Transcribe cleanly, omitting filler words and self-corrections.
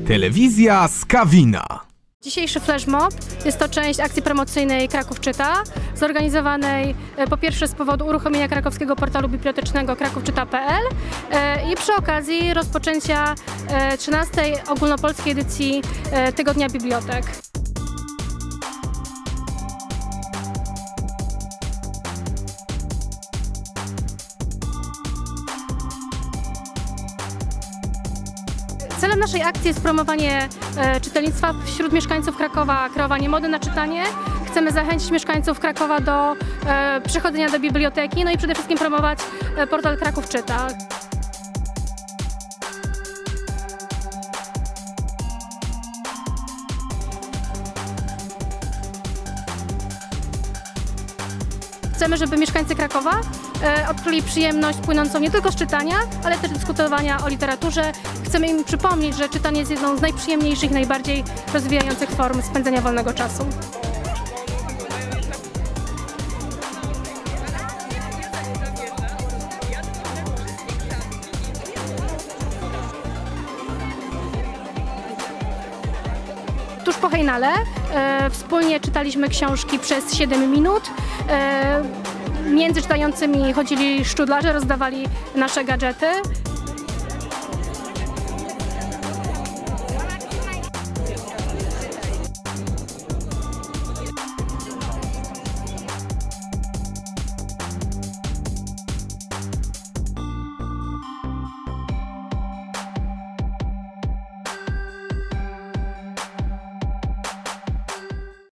Telewizja Skawina. Dzisiejszy flash mob jest to część akcji promocyjnej Kraków Czyta, zorganizowanej po pierwsze z powodu uruchomienia krakowskiego portalu bibliotecznego krakowczyta.pl i przy okazji rozpoczęcia 13. ogólnopolskiej edycji Tygodnia Bibliotek. Celem naszej akcji jest promowanie czytelnictwa wśród mieszkańców Krakowa, kreowanie mody na czytanie. Chcemy zachęcić mieszkańców Krakowa do przychodzenia do biblioteki, no i przede wszystkim promować portal Kraków Czyta. Chcemy, żeby mieszkańcy Krakowa odkryli przyjemność płynącą nie tylko z czytania, ale też dyskutowania o literaturze. Chcemy im przypomnieć, że czytanie jest jedną z najprzyjemniejszych, najbardziej rozwijających form spędzania wolnego czasu. Tuż po hejnale wspólnie czytaliśmy książki przez 7 minut. Między czytającymi chodzili szczudlarze, rozdawali nasze gadżety.